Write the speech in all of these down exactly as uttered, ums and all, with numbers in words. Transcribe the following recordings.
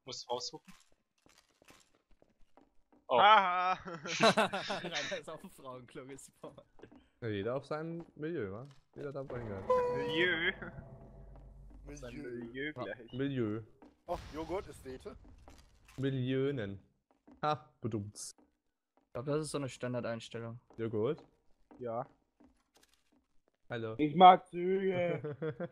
muss raussuchen. Oh. Haha! Rainer ist auf dem Frauenklo gespawnt. Ja, jeder auf seinem Milieu, wa? Jeder da reingehört. Milieu. Sein Milieu. Milieu gleich. Milieu. Oh, Joghurt ist Dete. Millionen. Ha, bedummt. Ich glaube, das ist so eine Standardeinstellung. Joghurt. Ja. Hallo. Ich mag Züge.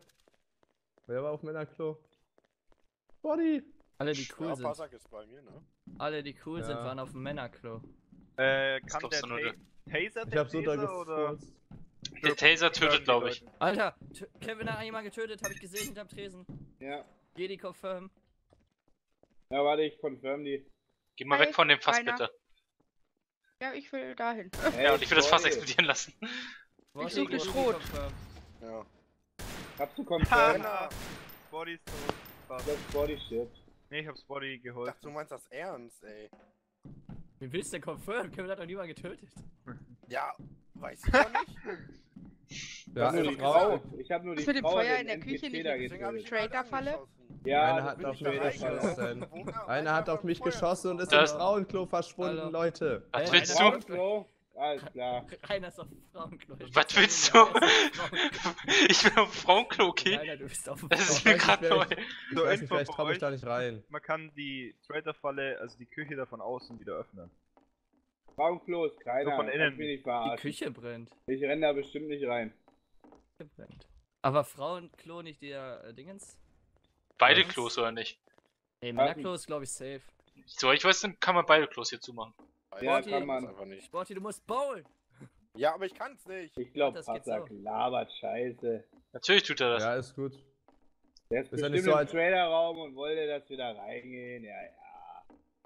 Wer war auf Männerklo? Body. Alle, die cool Ja, sind. Pasak ist bei mir, ne? Alle, die cool sind, Ja. waren auf dem Männerklo. Äh, Was kann glaubst der du nur, Ta Taser Ich der hab so da Taser oder? gefurzt. Der Taser tötet, glaube ich. Alter, T Kevin hat jemanden getötet, habe ich gesehen hinterm Tresen. Ja. Jedi confirm. Ja, warte, ich confirm die. Geh mal Hi, weg von dem Fass, Rainer. bitte. Ja, ich will dahin. Hey, Ja, und ich will das Fass sorry. explodieren lassen. Wo suche Jedi Schrot. confirm? Ja. Hast du confirm? Haha! Body ist tot. Spaß. Das Body shit. Nee, ich hab's Body Ich geholt. dachte, du meinst das ernst, ey. Wie willst du denn confirm? Kevin hat doch niemanden getötet. Ja, weiß ich doch nicht. Ja, ich hab nur eine die Frau. Frau. Ich hab nur die Das mit dem Frau Feuer den in der N P Küche C nicht da gesehen, hab ich getötet. Trader-Falle? angeschossen. Ja, Einer hat bin auf ich mich da geschossen. reingelaufen. Einer hat auf mich geschossen und ist Das- ins Frauenklo verschwunden, Hallo. Leute. Was Äh, willst einer- du? So, alles klar. Rainer ist auf dem Frauenklo. Ich Was weiß willst nicht, du? wer ist auf dem Frauenklo. Ich bin auf dem Frauenklo, okay? Rainer, du bist auf dem Das ist Ich mir weiß gerade nicht, neu. wer Ich So, weiß nicht, Info vielleicht für trau mich euch. da nicht rein. Man kann die Trader-Falle, also die Küche da von außen wieder öffnen. Frauenklo ist keiner. So von innen. Kannst mich nicht Die verarschen. Küche brennt. Ich renn da bestimmt nicht rein. Die Küche brennt. Aber Frauenklo nicht der äh, Dingens? Beide Was? Klos, oder nicht? Nee, Männerklo ist glaube ich safe. So, ich weiß, dann kann man beide Klos hier zumachen. Ja, Sporty. kann man. Einfach nicht. Sporty, du musst bowlen! Ja, aber ich kann's nicht. Ich glaub, Das geht Passak so. labert Scheiße. Natürlich tut er das. Ja, ist gut. Der ist, Ist ja bestimmt nicht so, im als- Traderraum und wollte, dass wir da reingehen. Ja, ja.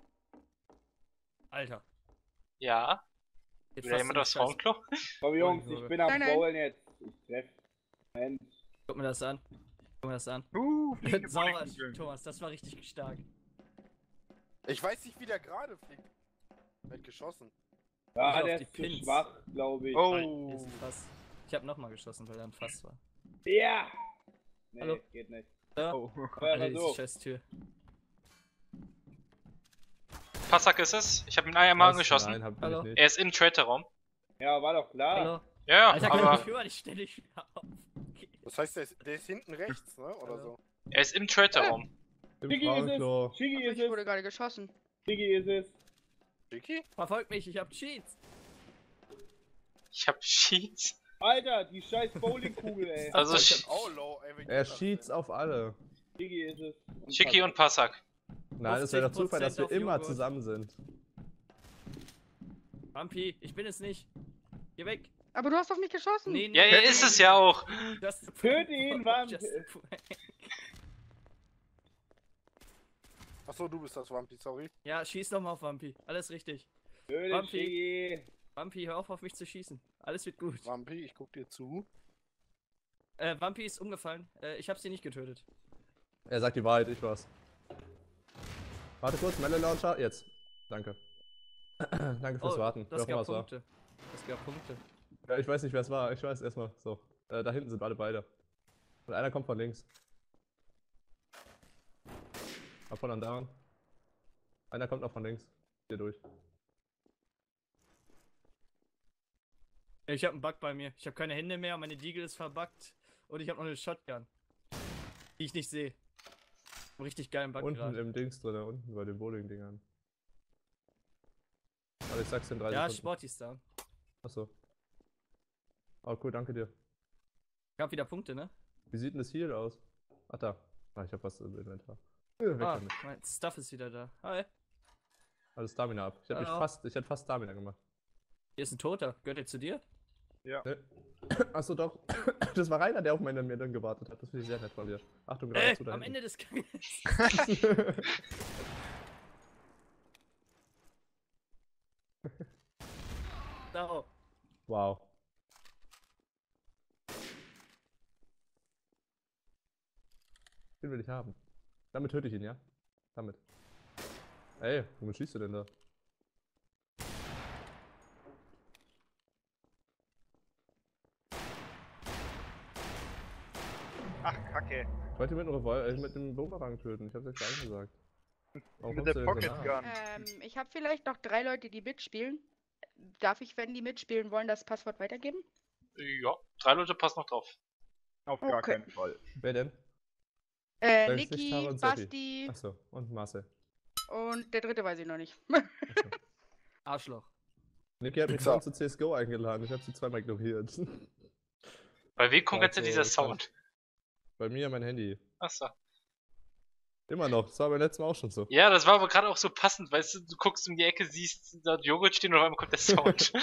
Alter. Ja. Jetzt Will da fast jemand so aufs Scheiße. Frauenklo? Komm Jungs, ich bin am Nein, nein. Bowlen jetzt. Ich treff. Moment. Guck mir das an. Guck mir das an. Uh, fliegende Sauber, Bodykugeln. Thomas, das war richtig stark. Ich weiß nicht, wie der gerade fliegt. Wird geschossen. Ja, auf der die ist zu Pins. schwach, glaube ich. Hier Oh. ist ein Fass. Ich hab nochmal geschossen, weil da ein Fass war. Ja! Nee, Hallo. geht nicht. Ja. Oh. Feuer Alter, diese Versuch. scheiß Tür. Passak ist es. Ich habe ihn einmal Was? angeschossen. Nein, hab Hallo. ich nicht. Er ist im Trader-Raum. Ja, war doch klar. Hallo? Ja, ja, Alter, kann ich aber nicht hören, ich stell dich wieder auf. Okay. Das heißt, der ist, der ist hinten rechts, ne? Oder Hallo. so. er ist im Trader-Raum. Im Chigi ist Frauenklo. es. Chigi Aber ist ich wurde es. gerade geschossen. Chigi ist es. Vicky? Verfolgt mich, ich hab Cheats. Ich hab Sheets. Alter, die scheiß Bowlingkugel, ey. Also Ich Sch- Oh, low, ey. wie geht Er das cheats denn? auf alle. Chigi ist es. Und Schicki und Passak. Nein, es wäre doch Zufall, dass wir auf immer Joghurt. zusammen sind. Vampi, ich bin es nicht. Geh weg. Aber du hast auf mich geschossen. Nee, nee. Ja, er ist es ja auch. Just a Töte prank. ihn, Vampi. Just a prank. Achso, du bist das Vampy, sorry. Ja, schieß doch mal auf Vampi. Alles richtig. Töte Vampi. Chigi. Vampi, hör auf, auf mich zu schießen. Alles wird gut. Vampy, ich guck dir zu. Äh, Vampi ist umgefallen. Äh, ich hab sie nicht getötet. Er sagt die Wahrheit, ich war's. Warte kurz, Melee Launcher, jetzt. Danke. Danke fürs Warten. das wer auch immer gab es war. Punkte. Das gab Punkte. Ja, ich weiß nicht, wer es war. Ich weiß erstmal. So. Äh, da hinten sind alle beide. Und einer kommt von links. Ab von down. Einer kommt noch von links. Hier durch. Ich hab einen Bug bei mir. Ich habe keine Hände mehr, meine Deagle ist verbuggt. Und ich habe noch eine Shotgun. Die ich nicht sehe. Richtig geilen Bug Unten gerade. im Dings drin, unten bei den Bowling-Dingern. Aber ich sag's in drei Ja, Sekunden. Sporty ist da. Achso. Oh cool, danke dir. Gab wieder Punkte, ne? Wie sieht denn das hier aus? Ach da. Ah, ich hab was im Inventar. Äh, weg Ah, damit. mein Stuff ist wieder da. Hi. Also Stamina ab. Ich hätte mich Hallo. fast, ich hätte fast Stamina gemacht. Hier ist ein Toter. Gehört er zu dir? Ne? Achso doch. Das war Rainer, der auf meine mir dann gewartet hat. Das finde ich sehr nett von dir. Achtung, gerade Äh, zu da am hinten. Ende des Ganges. Sau. Wow. Den will ich haben. Damit töte ich ihn, ja? Damit. Ey, womit schießt du denn da? Ach, Kacke. Ich wollte ihn mit einem Revol äh, mit einem Bumerang töten. Ich hab's jetzt gleich gesagt. Warum Mit kommst der du denn so Pocket nah? Gun. Ähm, ich habe vielleicht noch drei Leute, die mitspielen. Darf ich, wenn die mitspielen wollen, das Passwort weitergeben? Ja, drei Leute passen noch drauf. Auf gar Okay. keinen Fall. Wer denn? Äh, Sag jetzt nicht Tara Niki, und Seppi. Basti Achso, und Marcel. und der dritte weiß ich noch nicht. Arschloch. Niki hat mich Pizza. vorhin zu C S G O eingeladen. Ich habe sie zweimal ignoriert. Bei wem kommt jetzt Also, dieser kann Sound? Bei mir mein Handy. Achso. Immer noch. Das war beim letzten Mal auch schon so. Ja, das war aber gerade auch so passend, weißt du, du guckst um die Ecke, siehst dort Joghurt stehen und auf einmal kommt der Sound.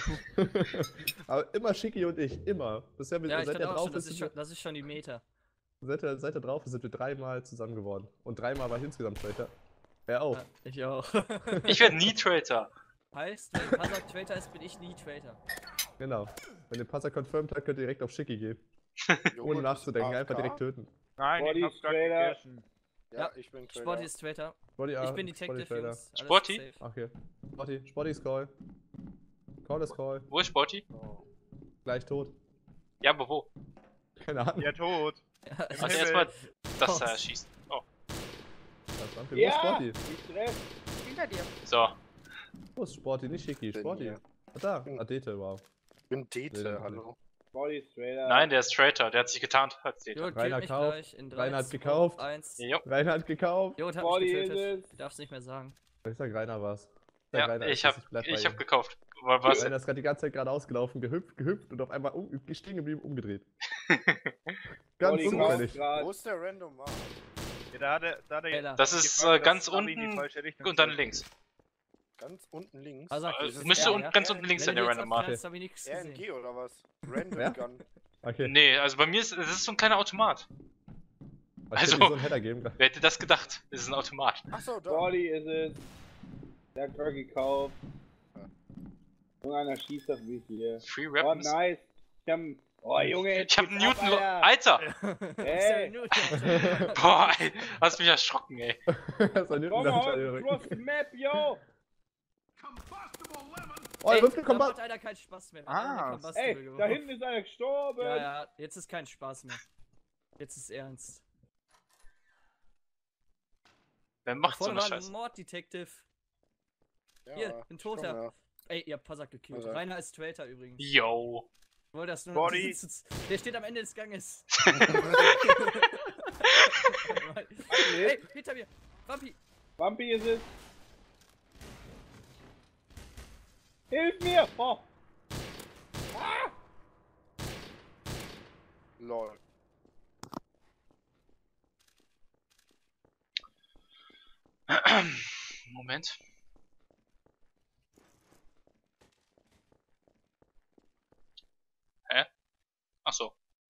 Aber immer Schicki und ich. Immer. Bisher Ja, ich seit dachte er auch drauf schon, das ist, ist sind schon, das ist schon die Meta. wir, seit, er, seit er drauf ist, sind wir dreimal zusammen geworden. Und dreimal war ich insgesamt Traitor. Er auch. Ja, ich auch. Ich werde nie Traitor. Heißt, wenn Pazak Traitor ist, bin ich nie Traitor. Genau. Wenn ihr Passer confirmed hat, könnt ihr direkt auf Schicki gehen. Joghurt Ohne ist nachzudenken. A F K? Einfach direkt töten. Nein, Body ich hab's grad Trailer. gegessen. Ja, Ja, ich bin Trailer. Sporty ist Traitor. Sporty, Ich ah, bin Sporty Detective, Trader. Jungs. Alles Sporty? safe. Okay. Sporty. Sporty ist Call. Call ist Call. Wo ist Sporty? Oh. Gleich tot. Ja, aber wo? Keine Ahnung. Ja, tot. Ja, Im Also Himmel. erstmal das Raus. da erschießen. Oh, Was war für Ja! Sporty? Ich treff. Hinter dir. so. Wo ist Sporty? Nicht Schicki. Bin Sporty. hier. Ah, da. Adete, wow. Ich bin Nee, Dete, dann hallo. Body Trailer. Nein, der ist Traitor, der hat sich getarnt. Hat sie. Jod, Rainer killt mich kauft. gleich in drei, Rainer hat zwei, gekauft. eins. Jo. Rainer hat gekauft. Jod hat Body mich ist getötet. es. Ich darf's nicht mehr sagen. Ich sag Rainer war's. Sag Ja, Rainer, ich ist es, hab, bleib bei ich ihm. hab gekauft. Wa- Was? Rainer ist gerade die ganze Zeit gerade ausgelaufen, gehüpft, gehüpft und auf einmal um, stehen geblieben, umgedreht. Ganz Body zufällig. kauft grad. Wo ist der Random Mark? Ja, da hat er, da hat er Keller. Das ist gefragt, äh, ganz dass Abi in die unten falsche Richtung und dann fährt. links. Ganz unten links. Also, Äh, das ist müsste er, un ja? ganz unten links sein, Wenn der du Random jetzt Mark. abknallst, hab ich nichts R N gesehen. G oder was? Random Ja? Gun. Okay. Nee, also bei mir ist es ist so ein kleiner Automat. Ich also- hätte dir so einen Header geben können. Wer hätte das gedacht? Das ist ein Automat. Achso, da. Body ist es. Der hat gerade gekauft. Irgendeiner schießt auf mich hier. Free Oh, Weapons. nice. Ich hab. Oh, Junge, jetzt Ich hab geht's Newton. ab, Alter. Alter! Ey. Boah, ey, hast mich erschrocken, ey. Das war Newton Komm Launcher mal, übrigens. cross the map, yo! Oh, er wird da kommen. macht einer keinen Spaß mehr. Ah, Combustible Ey, geworfen. da hinten ist einer gestorben! Ja, ja, jetzt ist kein Spaß mehr. Jetzt ist ernst. Wer macht so Vorne eine war ein Scheiße? Mord-Detective. Ja, Hier, ein ich Toter. komm, ja. Ey, ihr habt Passak gekillt. Also. Rainer ist Traitor übrigens. Yo. Wollt das nur Body. die sitzt- Der steht am Ende des Ganges. Ey, hinter mir! Vampi! Bumpy ist es! Hilf mir! Oh! Lol. Moment. Hä? Ach so.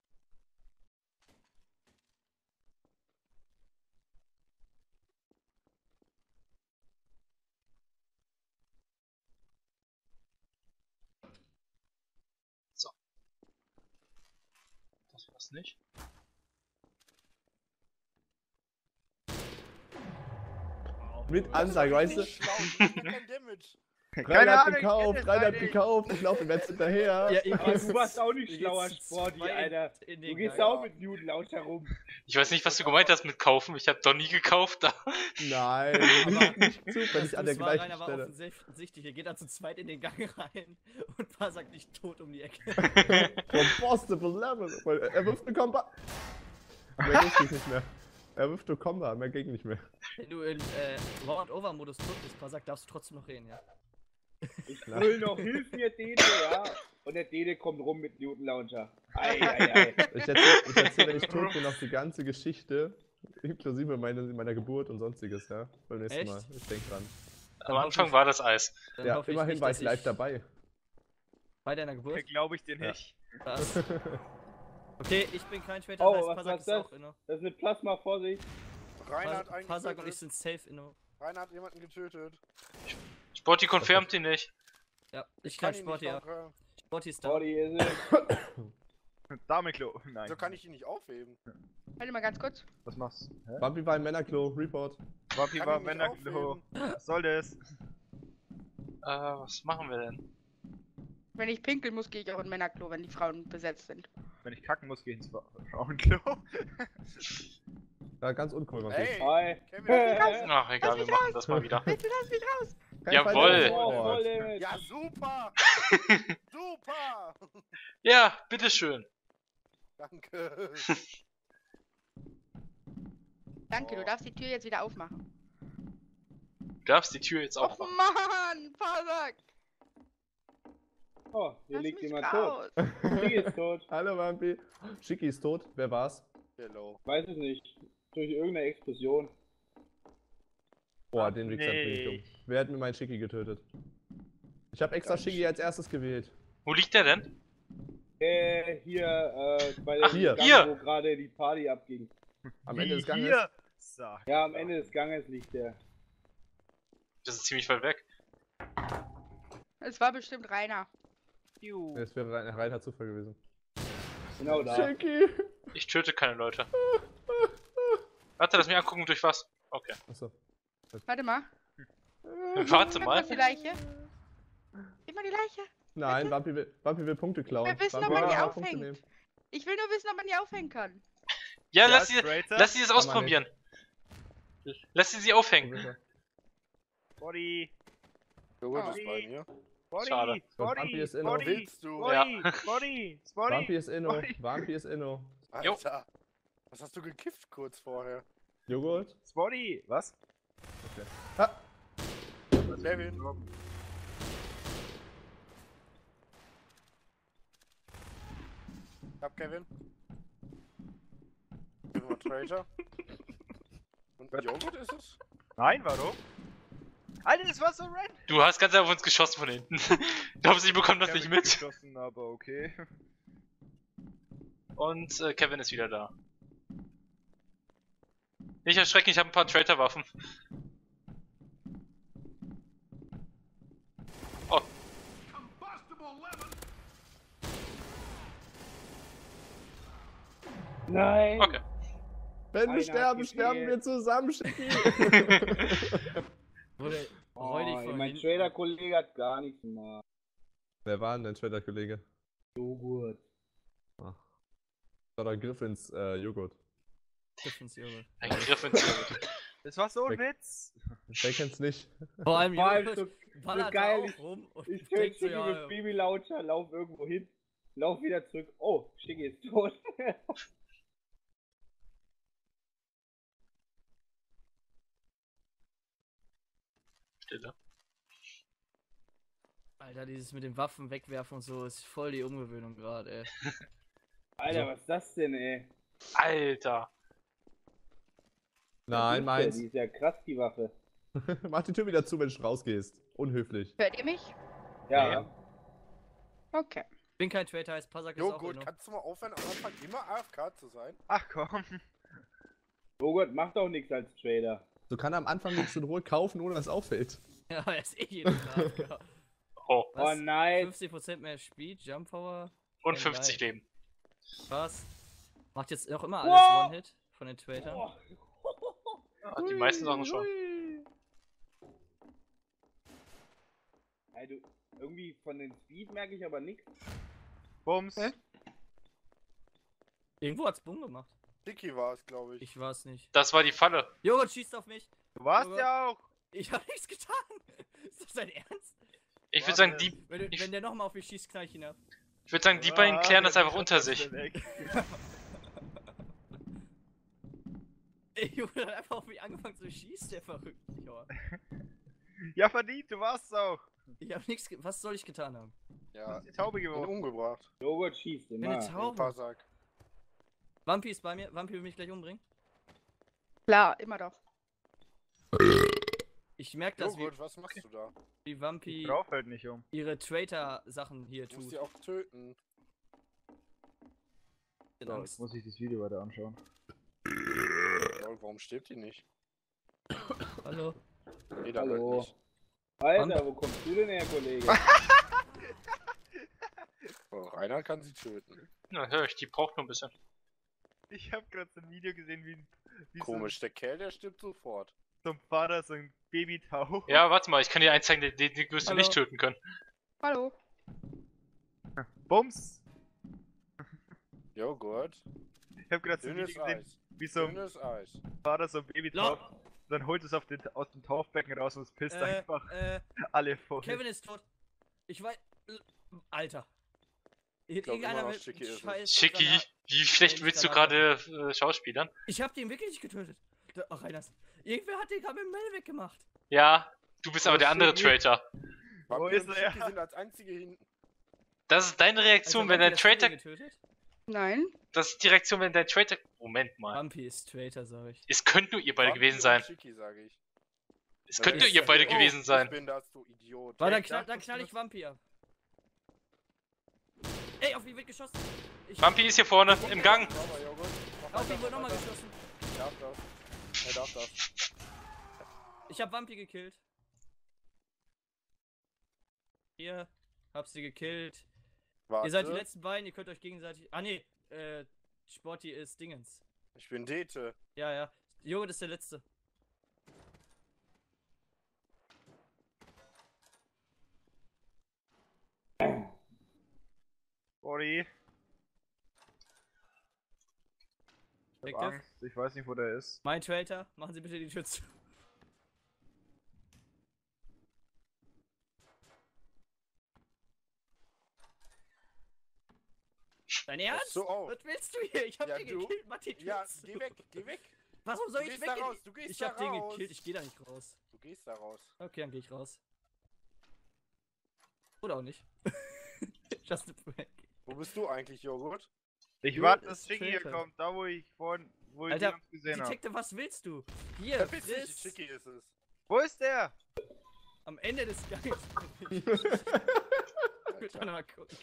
So. Das war's nicht. Mit Ansage, weißt du? Nicht schlau, ich hab kein Damage. Rainer hat Ahnung, ich gekauft, kenn das Rainer hat nicht. gekauft, ich laufe ihm jetzt hinterher. Ja, ihr Aber geht's- du warst auch nicht ihr schlauer geht's Sporty, zwei Alter. in den Du gehst Gang. auch mit Newton Launcher rum. Ich weiß nicht, was du gemeint hast mit kaufen. Ich habe doch nie gekauft da. Nein, nicht, nicht zufällig an der Das war, gleichen Rainer war Stelle. offensichtlich. Er geht da zu zweit in den Gang rein und Passak nicht tot um die Ecke. Combustible Level. Weil Er wirft eine Comba. Mehr geht dich nicht mehr. Er wirft eine Comba, mehr geht nicht mehr. Wenn du in äh, Round-Over-Modus tot bist, Passak, darfst du trotzdem noch reden, ja? Ich will noch, hilf mir, Dede, ja? Und der Dede kommt rum mit Newton Launcher. Ei, ei, ei. Ich erzähle, ich erzähl, wenn ich tot bin, noch die ganze Geschichte. Inklusive meine, meiner Geburt und sonstiges, ja. Beim nächsten Echt? Mal. Ich denke dran. Am Anfang war das Eis. Dann Ja, hoffe ich immerhin nicht, war dass ich live dabei. Bei deiner Geburt? Glaube ich dir Ja. nicht. Was? Okay, ich bin kein Traitor, Oh, das heißt, was Passak war's ist das? auch Inno. Das ist eine Plasma, Vorsicht. Rainer hat Pas- einen Passak und ich getötet. sind safe Inno. Rainer hat jemanden getötet. Sporty confirmt ihn nicht. Ja, ich kann kann ihn Sporty, nicht ja. auf, Sporty ist da. Body ist es. Dameklo. Nein. So kann ich ihn nicht aufheben. Warte mal ganz kurz. Was machst du? Hä? Bumpy war im Männerklo, Report. Wapi Kann war ihn nicht Männerklo. aufheben. Was soll das? Äh, was machen wir denn? Wenn ich pinkeln muss, gehe ich auch in Männerklo, wenn die Frauen besetzt sind. Wenn ich kacken muss, geh ins Fra- Frauenklo. Ja, ganz uncool, Vampir. Hey, Hi. Kevin. Ach, egal, wir machen das mal wieder. Bitte lass mich raus. Kein Jawohl. Fall, Oh, oh, voll Limit. Ja, super. Super. Ja, bitteschön. Danke. Danke, du darfst die Tür jetzt wieder aufmachen. Du darfst die Tür jetzt Och aufmachen. Mann, Pasak. Oh, hier Lass liegt mich jemand tot. raus. Schicki ist tot. Hallo, Vampir. Schicki ist tot. Wer war's? Hello. Weiß es nicht. Durch irgendeine Explosion. Boah, den Wichser bringe ich um. Wer hat mir meinen Schicki getötet? Ich habe extra Schicki als erstes gewählt. Wo liegt der denn? Äh, hier, äh, bei Ach, dem hier. Gang, Hier. wo gerade die Party abging. Am Ende des Wie Ganges. hier? Sag Ja, am doch. Ende des Ganges liegt der. Das ist ziemlich weit weg. Es war bestimmt Rainer. Juhu. Es wäre ein reiner Zufall gewesen. Genau da. Schicki! Ich töte keine Leute. Warte, lass mich angucken, durch was. Okay. Achso. Warte mal. Warte Gib mal. mal die Leiche. Gib mal die Leiche. Nein, Vampir will, Vampir will Punkte klauen. Wir wissen, ob Vampir man die will Punkte aufhängt. nehmen. Ich will nur wissen, ob man die aufhängen kann. Ja, Ja, lass sie, Traitor. lass sie das man ausprobieren. Lass sie sie aufhängen. Body. Joghurt Oh. ist bei mir. Body. Schade. Body. Vampir ist inno. Body. Willst du? Body. Body. Body. Vampir ist inno. Body. Vampir ist inno. Jo. Alter. Was hast du gekifft kurz vorher? Joghurt? Body. Was? Ah, Kevin. Ich hab Kevin. Immer Traitor. Und Joghurt ist es? Nein, warum? Alter, das war so red. Du hast ganz auf uns geschossen von hinten. Glaubst du, ich bekomme das Ich nicht hab mit? geschossen, aber okay. Und äh, Kevin ist wieder da. Nicht erschrecken, ich habe ein paar Traitor-Waffen. Oh, Nein. okay. wenn wir Einer sterben, hat sterben gefehlt. wir zusammen, Schicki. Wurde Oh, räudig ey, von mein hinten- Trader-Kollege hat gar nichts gemacht. Wer war denn dein Trader-Kollege? Joghurt. Das war der Griff ins äh, Joghurt. Griffins Joghurt. Ein Griff ins Joghurt. Das war so ein Weg. Witz. Wer kennt's nicht? Vor allem Vor allem Joghurt so, ballert so geil, da ich- auch rum und ich denkt töte so, Schicki ja, mit Baby-Launcher, lauf irgendwo hin, lauf wieder zurück. Oh, Schicki ist tot. Stille. Alter, dieses mit den Waffen wegwerfen und so ist voll die Umgewöhnung gerade, ey. Alter, was ist das denn, ey? Alter. Nein, Was ist meins. der? Die ist ja krass, die Waffe. Mach die Tür wieder zu, wenn du rausgehst. Unhöflich. Hört ihr mich? Ja. Ja. Okay. Ich bin kein Traitor, heißt Pasak ist auch Joghurt, inno. kannst du mal aufhören, am Anfang immer A F K zu sein? Ach komm. Joghurt macht auch nichts als Trader. So kann er am Anfang nichts in Ruhe kaufen, ohne dass es auffällt. Ja, er ist eh jeden Tag. Oh. Oh nein. fünfzig Prozent mehr Speed, Jump Power. Und Ja, fünfzig geil. Leben. Was? Macht jetzt noch immer alles Wow. One-Hit von den Traitern. Ja, die meisten Sachen schon. Ey, du, irgendwie von den Speed merke ich aber nichts. Bums. Hä? Irgendwo hat's Bumm gemacht. Dicky war es, glaube ich. Ich war's nicht. Das war die Falle. Joghurt schießt auf mich. Du warst Joghurt. ja auch. Ich hab nichts getan. Ist das dein Ernst? Ich würde Warte. sagen, die, Wenn, du, Ich- wenn der nochmal auf mich schießt, knall ich ihn ab. ich würde sagen, die beiden Ah, klären das der einfach unter sich. weg. Ey, Junge hat einfach auf mich angefangen zu schießen, der verrückt. Junge. Ja, verdient, du warst auch. Ich hab nichts. Was soll ich getan haben? Ja, Die Taube ihn geworfen. umgebracht. Joghurt schießt Ich bin immer. eine Im Taube. Pasak. Vampi ist bei mir. Vampi will mich gleich umbringen. Klar, immer doch. Ich merke, dass Joghurt, wie, was machst du da? wie Ich Vampi drauf halt nicht um. ihre Traitor-Sachen hier Du musst tut. sie auch töten. In Angst. muss ich das Video weiter anschauen. Lol, warum stirbt die nicht? Hallo. Jeder Hallo. halt nicht. Alter, wo kommst du denn her, Kollege? Oh, Rainer kann sie töten. Na, hör ich, die braucht nur ein bisschen. Ich hab gerade so ein Video gesehen, wie, wie Komisch, der Kerl, der stirbt sofort. so, so ein Vater so ein Babytau. Ja, warte mal, ich kann dir eins zeigen, den, den wirst du Hallo. nicht töten können. Hallo. Bums. Joghurt. Ich hab gerade so ein Dünnes Video gesehen, Eis. wie so ein Schönes Eis. Vater so ein Baby Lo- drauf. Dann holt es auf den, aus dem Taufbecken raus und es pisst Äh, einfach äh, alle voll. Kevin ist tot. Ich weiß. Alter. Hier hat glaub immer irgendeiner noch mit Schicki ist es. Scheiß. Schicki, Granat- wie schlecht Nein, willst du Granate. gerade äh, Schauspielern? Ich hab den wirklich nicht getötet. Da- Ach, Reiners. Irgendwer hat den gerade mit dem Mail weggemacht. Ja, du bist aber Oh, der andere Schicki. Traitor. Wo Vampir ist und er? Schicki sind als einzige hinten. Das ist deine Reaktion, wenn dein Wampi das Traitor. Schicki getötet? Nein. Das ist die Reaktion, wenn dein Traitor. Moment mal. Wampi ist Traitor, sag ich. Es könnt nur ihr beide Vampir gewesen und sein. Schicki, sag ich. Es könnt nur ist ihr das beide so? gewesen Ich sein. bin das, du Idiot. Warte, dann ich knall, dachte, dann das knall ist- ich Wampi ab. Ey, auf ihn wird geschossen. Ich, Vampi ist hier vorne im Gang. Sauber, Joghurt. Mach auf weiter, ihn wurde mach nochmal weiter. geschossen. Er darf das. Er darf das. Ich hab Wampi gekillt. Hier, hab sie gekillt. Warte. Ihr seid die letzten beiden, ihr könnt euch gegenseitig. Ah ne, äh, Sporty ist Dingens. Ich bin Dete. Ja, ja. Joghurt ist der letzte. Sorry. Ich hab Detective? Angst. Ich weiß nicht, wo der ist. Mein Traitor, machen Sie bitte die Tür zu. Dein Ernst? So, oh. Was willst du hier? Ich hab Ja, den du- gekillt, mach die Tür Ja, zu. geh weg, geh weg. Warum soll Du ich gehst da weggehen? raus, du gehst Ich da hab den raus. gekillt, ich geh da nicht raus. Du gehst da raus. Okay, dann geh ich raus. Oder auch nicht. Just a prank. Wo bist du eigentlich, Joghurt? Ich Jo, warte, ist dass Schicki hier Traitor. kommt. Da, wo ich vorhin, wo ich Alter, ihn gesehen habe. Detective, was willst du? Hier, Verpiss dich, friss. Schicki ist es. Wo ist der? Am Ende des Ganges. Ich will mal gucken.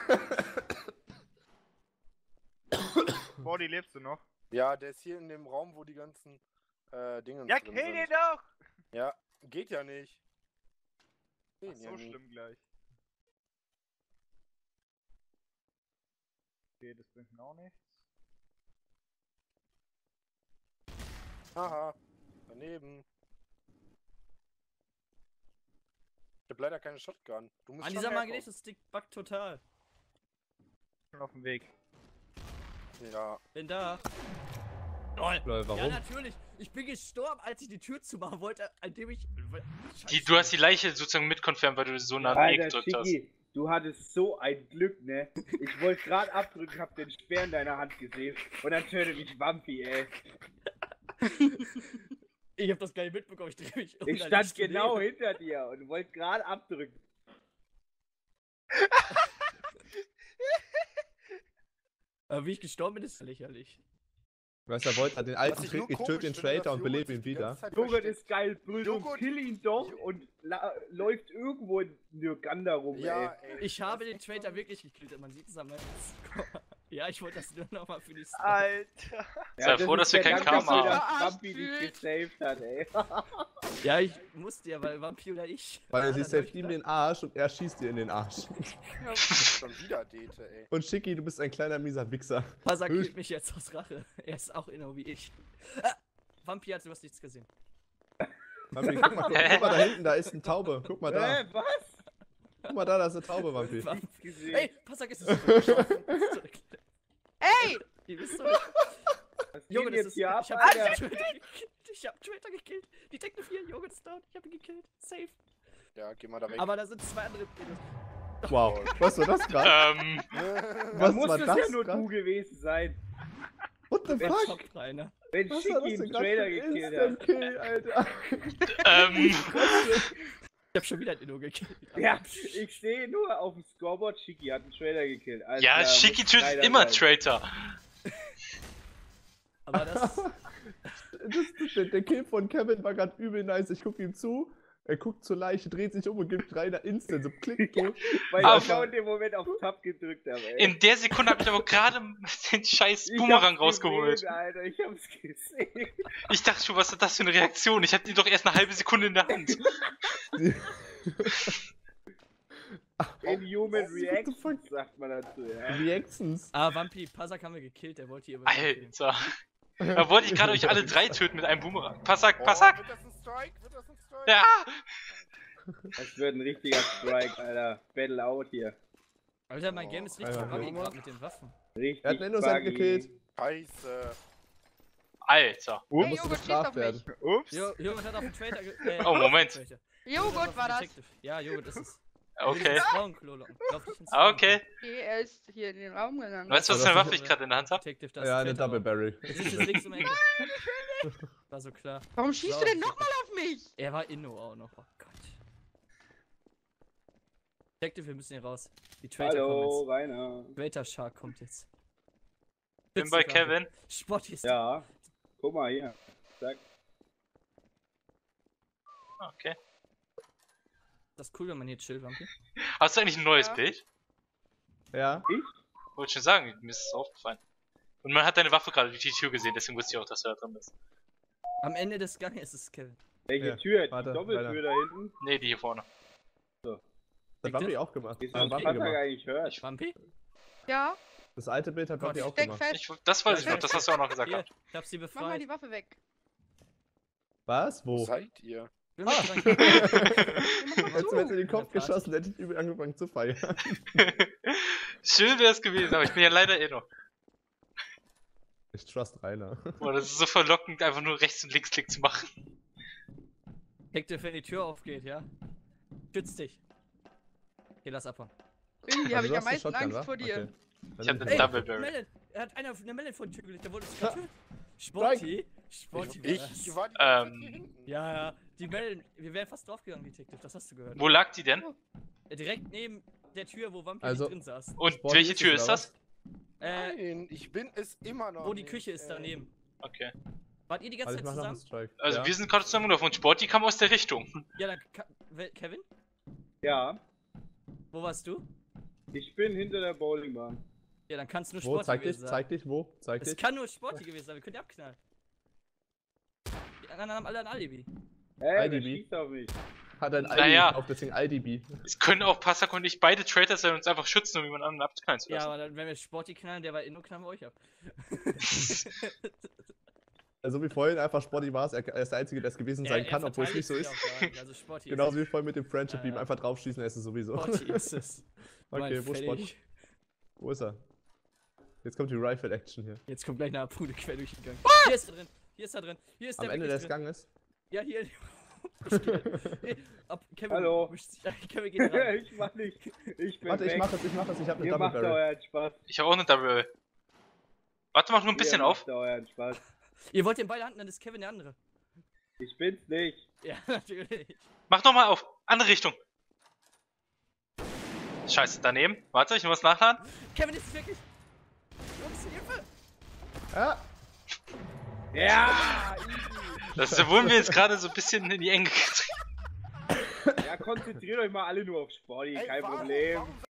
Body, lebst du noch? Ja, der ist hier in dem Raum, wo die ganzen äh, Dinge Ja, drin kill sind. den doch! Ja, geht ja nicht. Ach, Sehen ja so nie. schlimm gleich. Okay, das bringt mir auch nichts. Haha, daneben. Ich hab leider keine Shotgun. Du musst An schon dieser herkommen. Magnetstick buggt total. Schon auf dem Weg. Ja, Bin da. Lol. Lol, Ja, warum? natürlich. Ich bin gestorben, als ich die Tür zumachen wollte, indem ich. Die, du hast die Leiche sozusagen mitkonfirmt, weil du so nah an ihr Alter, gedrückt hast. Schicki, du hattest so ein Glück, ne? Ich wollte gerade abdrücken, hab den Speer in deiner Hand gesehen und dann tötet mich Wampi, ey. Ich hab das gar nicht mitbekommen, ich dreh mich um. Ich da stand liegst du genau neben. hinter dir und wollte gerade abdrücken. Aber wie ich gestorben bin, ist lächerlich. Weißt du, er wollte den alten Was ich Trick, nur ich töte komisch den finde, Traitor dass und Joghurt belebe sich ihn die wieder. ganze Zeit Joghurt versteckt. ist geil, brüllt und Joghurt- kill ihn doch und la läuft irgendwo in Nürganda rum, Ja, ey. ey. Ich habe das den ist Traitor schon- wirklich gekillt, man sieht es am Ende. Ja, ich wollte das nur nochmal für die Story. Alter! Sei froh, ist dass wir der kein Dank Karma dafür, haben. dass Wampi dich gesaved hat, ey. Ja, ich musste ja, weil Vampir oder ich. Weil Ja, er sie dann hab ich saved ihm gedacht, den Arsch und er schießt dir in den Arsch. Schon wieder Dete, ey. Und Schicki, du bist ein kleiner mieser Wichser. Pasa killt mich jetzt aus Rache. Er ist auch inno wie ich. Ah, Vampir hat sowas nichts gesehen. Vampi, guck mal, guck, guck mal da hinten, da ist eine Taube. Guck mal da. Äh, was? Guck mal da, da ist eine Taube, Vampi. Vampir. Gesehen. Ey, Pasak ist es. Ey! Die bist du. Was geht Junge, das jetzt ist. hier ab, Ich hab Alter? Traitor gekillt. Ich hab Traitor gekillt. Detective vier, Junge ist down. Ich hab ihn gekillt. Safe. Ja, geh mal da weg. Aber da sind zwei andere Pedos. Wow, was war das gerade? Ähm, Da Was muss war es das ja nur grad? du gewesen sein. What the Wer fuck? kommt rein? Wenn Was war Schicki das einen denn grad Trailer für ein gekillt hat. Instant-Kill, Alter? ähm, Ich hab schon wieder einen Inno gekillt. Ja, ich sehe nur auf dem Scoreboard, Schicki hat einen Trailer gekillt. Also, ja, da Schicki muss tötet Trailer immer sein. Traitor. Aber das. Das, der, der Kill von Kevin war gerade übel nice. Ich guck ihm zu, er guckt zur Leiche, dreht sich um und gibt Rainer instant so klick tot. Weil Aber- ich genau in dem Moment auf Tab gedrückt habe, ey. In der Sekunde hab ich aber gerade den scheiß Ich Boomerang hab's rausgeholt. Gesehen, Alter, ich hab's gesehen. Ich dachte schon, was ist das für eine Reaktion? Ich hatte die doch erst eine halbe Sekunde in der Hand. In Human What the Reactions fuck? sagt man dazu, ja. Reactions. Ah, Vampi, Pasak haben wir gekillt, der wollte hier. killen. Alter. Da wollte ich gerade euch alle drei töten mit einem Boomerang. Passak, Oh, Passak! wird das ein Strike? Wird das ein Strike? Ja! Das wird ein richtiger Strike, Alter. Battle out hier. Alter, mein Game ist richtig Alter, buggy Junge. gerade mit den Waffen. Richtig Er hat einen Innocent buggy. gekillt. Scheiße. Alter. Hey, musst du Joghurt, schießt bestraft auf mich. werden. Ups. Jo Joghurt hat auf den Trader ge äh, Oh, Moment. Trader. Joghurt war das. Detective. Ja, Joghurt ist es. Okay. Ins Frauenklo locken. Lauf nicht ins Ah, okay. Okay, er ist hier in den Raum gegangen. Weißt du, was Aber für eine das Waffe ist- ich gerade in der Hand habe? Detective, das Ja, ist eine Trader. Double Barrel. Das ist jetzt links um die Ecke. War so klar. Warum schießt So, du denn ich- nochmal auf mich? Er war Inno auch noch. Oh Gott. Detective, wir müssen hier raus. Die Trader Hallo, kommen Rainer. jetzt. Trader Shark kommt jetzt. Bin bei Kevin. Spott ist Ja. Guck mal hier. Zack. Okay. das ist cool, wenn man hier chillt, Vampir. Hast du eigentlich ein neues Ja. Bild? Ja. Wollte schon sagen, mir ist es aufgefallen. Und man hat deine Waffe gerade durch die Tür gesehen, deswegen wusste ich auch, dass du da drin bist. Am Ende des Ganges ist es Kevin. Welche Ja, Tür? Die warte, Doppeltür da hinten? Nee, die hier vorne. Das Wampi auch gemacht. Ist Ah, das Wampi Vater gemacht. gar nicht hört? Vampir? Ja, Das alte Bild hat Gott, Wampi auch steck gemacht. fest. Ich, das weiß ich noch, das hast du auch noch gesagt. Hier, gehabt. ich hab sie Mach mal befreit. die Waffe weg. Was? Wo Wo? seid ihr? Bin mit dran. Hättest du mir jetzt in den Kopf Party. geschossen, hätte ich übel angefangen zu feiern. Schön wäre es gewesen, aber ich bin ja leider eh noch. Ich trust Rainer. Boah, das ist so verlockend, einfach nur rechts und links Klick zu machen. Detective, wenn die Tür aufgeht, ja? Schütz dich. Okay, lass abhauen. Irgendwie Also habe ich du am hast eine meisten Shotgun, Angst wa? vor dir. Okay. Ich hab Dann- den Double Barrel. Melon! Er hat einer eine Melon vor die Tür gelegt, der wurde uns getötet. Sporty? Sporty war Ich, das. ich war die Ähm. ganze Zeit hier hinten. Ja, ja. Die Melon, wir wären fast draufgegangen, Detective, das hast du gehört. Wo lag die denn? Äh, Direkt neben der Tür, wo Vampir Also- nicht drin saß. Und Sporty welche es, Tür oder ist was? das? Äh, Nein, ich bin es immer noch. wo die nicht, Küche ist äh, daneben. Okay. Wart ihr die ganze Also ich Zeit mach noch einen zusammen? Strike. Also ja. wir sind gerade zusammengelaufen und Sport, die kam aus der Richtung. Ja, dann. Ka Wel- Kevin? Ja. Wo warst du? Ich bin hinter der Bowlingbahn. Ja, dann kann es nur Wo? Sporty Zeig dich, gewesen sein. zeig dich, wo? Zeig Es dich. kann nur Sporty gewesen sein, wir können die abknallen. Die anderen haben alle ein Alibi. Ey, I D der B. schießt auf mich. Hat ein Naja. I D B auf, deswegen I D B. Es können auch Passak und ich beide Traitors sein und uns einfach schützen, um jemand anderen abzuknallen zu Ja, lassen. aber dann, wenn wir Sporty knallen, der war Inno, knallen wir euch ab. Also wie vorhin einfach Sporty war es, er er ist der Einzige, der es gewesen sein kann, obwohl es nicht so ist. verteidigt sich auch gar nicht, Also Sporty Genauso ist wie vorhin mit dem Friendship Ja, Beam, ja. einfach draufschießen, er ist es sowieso. es. Sporty ist es. Okay, Mal wo ist fertig. Sporty? Wo ist er? Jetzt kommt die Rifle Action hier. Jetzt kommt gleich eine Harpune quer durch den Gang. Hier ist er drin. Hier ist er drin. Hier ist Am der Ende wirklich des drin. Ganges. Ja, hier. Ich geh- Hey, ab, Kevin, Hallo. mischt sich ein. Kevin geht rein. ich mach nicht. Ich bin Warte, ich weg. mach es, ich mach es, ich hab eine Ihr Double macht Barrel. euren Spaß. Ich habe auch eine Double Barrel. Warte, mach nur ein bisschen Ihr auf. macht euren Spaß. Ihr wollt den beide Hand, dann ist Kevin der andere. Ich bin's nicht. Ja, natürlich. Mach doch mal auf. Andere Richtung. Scheiße, daneben. Warte, ich muss nachladen. Kevin ist es wirklich. Jungs, Hilfe! Ja, Ja! Das wurden wir jetzt gerade so ein bisschen in die Enge getrieben. Ja, konzentriert euch mal alle nur auf Sporty, Ey, kein warum- Problem. warum